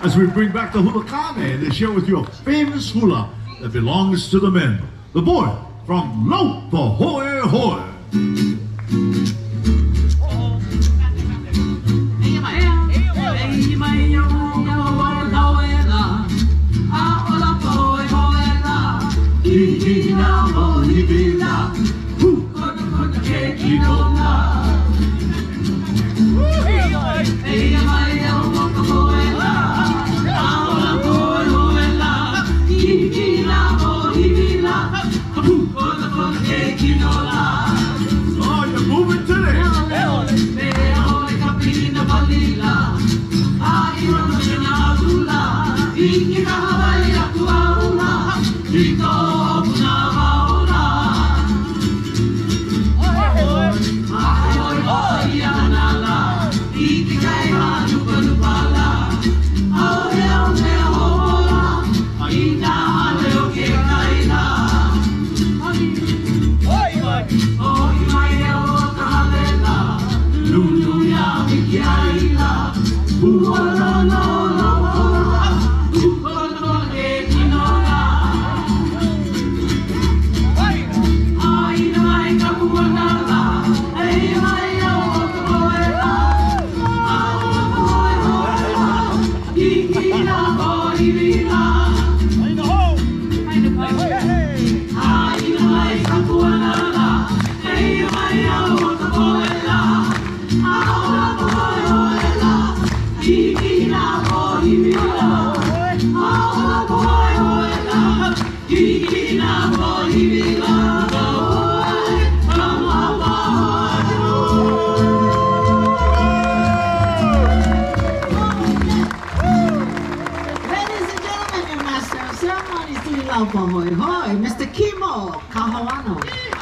as we bring back the hula kane and share with you a famous hula that belongs to the men. The boy from Laupa Hoe Hoe. Mr. Kimo Kahawano.